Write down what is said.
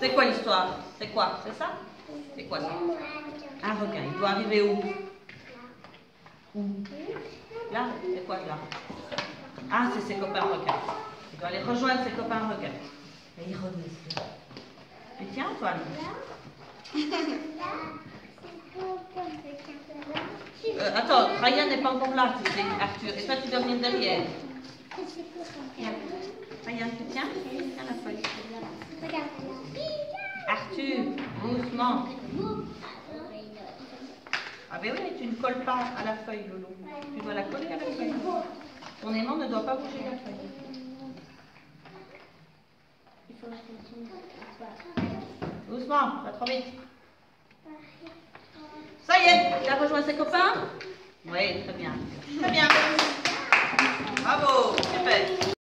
C'est quoi l'histoire? C'est quoi? C'est ça? C'est quoi ça? Un requin. Il doit arriver où? Où? Là? C'est quoi là? Ah, c'est ses copains requins. Il doit aller rejoindre ses copains requins. Et il redescend. Tu tiens, Antoine? Attends, Ryan n'est pas encore là, tu sais, Arthur. Et toi, tu dois venir derrière. Ryan, tu tiens? Tiens la feuille. Arthur, doucement. Ah ben oui, mais tu ne colles pas à la feuille, Lolo. Tu dois la coller à la feuille. Ton aimant ne doit pas bouger la feuille. Doucement, pas trop vite. Ça y est, il a rejoint ses copains? Oui, très bien. Très bien. Bravo, super.